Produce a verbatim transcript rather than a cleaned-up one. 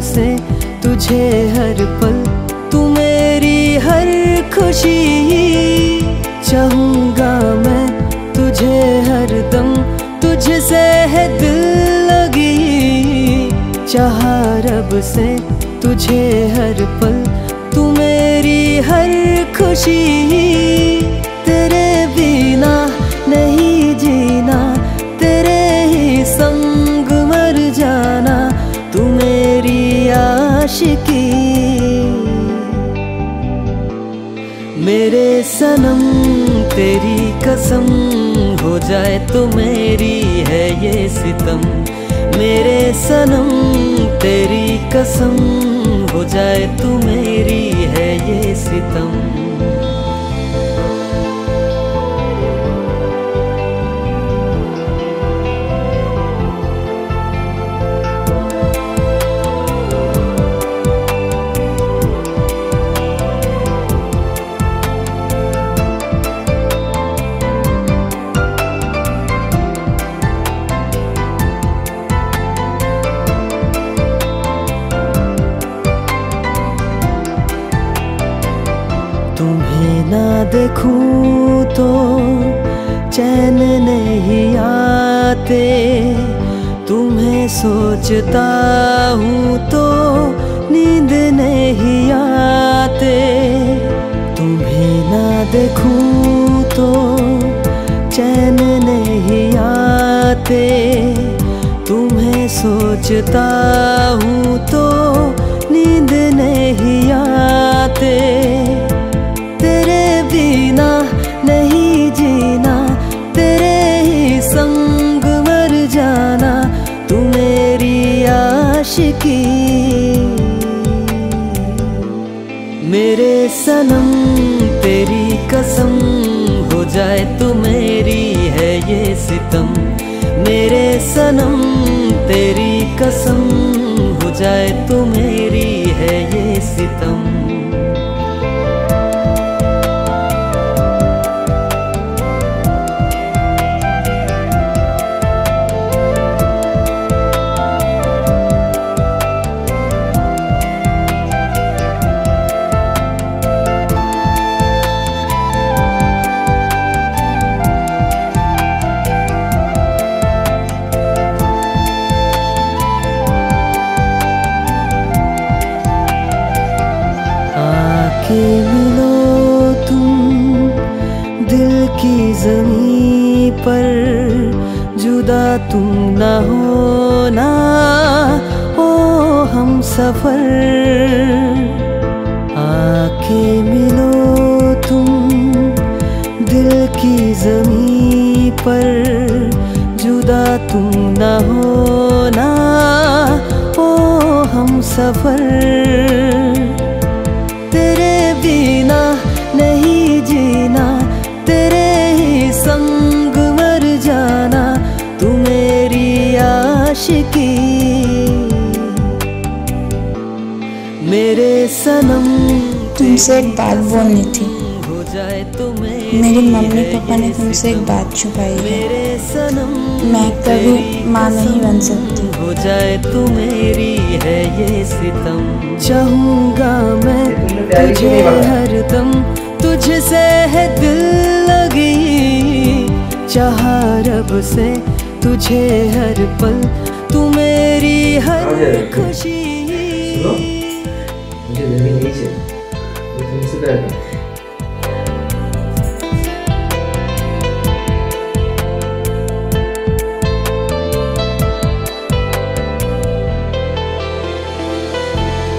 से तुझे हर पल, तू मेरी हर खुशी। चाहूँगा मैं तुझे हर दम, तुझसे है दिल लगी। चाहा रब से तुझे हर पल, तू मेरी हर खुशी। तेरे बिना नहीं जीना, तेरे ही संग मर जाना, तू मेरी आशिकी। मेरे सनम तेरी कसम, हो जाए तो मेरी है ये सितम। मेरे सनम तेरी कसम, हो जाए तो मेरी है ये सितम। तुम्हें ना देखूं तो चैन नहीं आते, तुम्हें सोचता हूँ तो नींद नहीं आते। तुम्हें ना देखूं तो चैन नहीं आते, तुम्हें सोचता हूँ तो नींद नहीं आते। तेरे बिना नहीं जीना, तेरे ही संग मर जाना, तू मेरी आशिकी। मेरे सनम तेरी कसम, हो जाए तो मेरी है ये सितम। मेरे सनम तेरी कसम, हो जाए तो मेरी है ये सितम। आके मिलो तुम दिल की ज़मीं पर, जुदा तुम ना होना ओ हम सफ़र। आके मिलो तुम दिल की ज़मीं पर, जुदा तुम ना होना ओ हम सफ़र। तेरे बिना नहीं जीना, तेरे ही संग मर जाना, तू मेरी आशिकी। मेरे सनम तुमसे एक बात बोलनी थी। हो जाए तो मेरी मम्मी पापा ने तुमसे एक बात छुपाई है। मैं कभी माँ नहीं बन सकती। हो जाए तो मेरी है ये सितम। चाहूँगा मैं तुझे हर दम, तुझसे है दिल लगी। चाहा रब से तुझे हर पल, तू मेरी हर खुशी। मुझे जमीन नहीं चाहिए, तुमसे